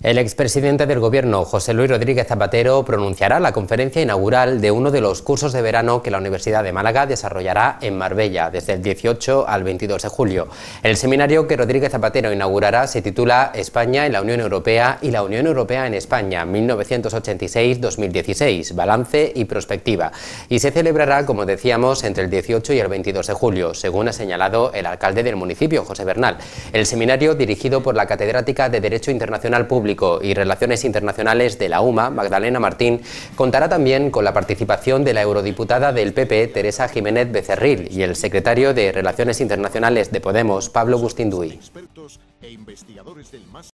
El expresidente del Gobierno, José Luis Rodríguez Zapatero, pronunciará la conferencia inaugural de uno de los cursos de verano que la Universidad de Málaga desarrollará en Marbella desde el 18 al 22 de julio. El seminario que Rodríguez Zapatero inaugurará se titula España en la Unión Europea y la Unión Europea en España, 1986-2016, balance y prospectiva, y se celebrará, como decíamos, entre el 18 y el 22 de julio, según ha señalado el alcalde del municipio, José Bernal. El seminario, dirigido por la catedrática de Derecho Internacional Público y Relaciones Internacionales de la UMA, Magdalena Martín, contará también con la participación de la eurodiputada del PP, Teresa Jiménez Becerril, y el secretario de Relaciones Internacionales de Podemos, Pablo Bustinduy.